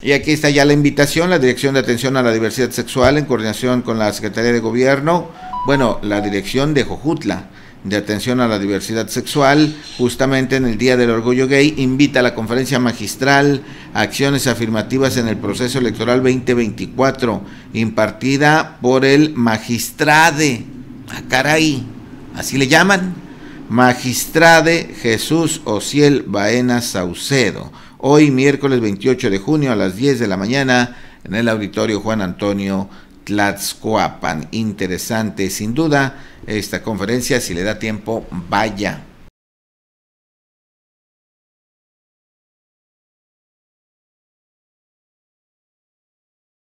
Y aquí está ya la invitación, la Dirección de Atención a la Diversidad Sexual, en coordinación con la Secretaría de Gobierno, bueno, la Dirección de Jojutla, de Atención a la Diversidad Sexual, justamente en el Día del Orgullo Gay, invita a la conferencia magistral Acciones Afirmativas en el Proceso Electoral 2024, impartida por el Magistrade, caray, así le llaman, Magistrade Jesús Ociel Baena Saucedo, hoy miércoles 28 de junio a las 10 de la mañana en el Auditorio Juan Antonio Tlaxcoapan. Interesante sin duda esta conferencia, si le da tiempo, vaya.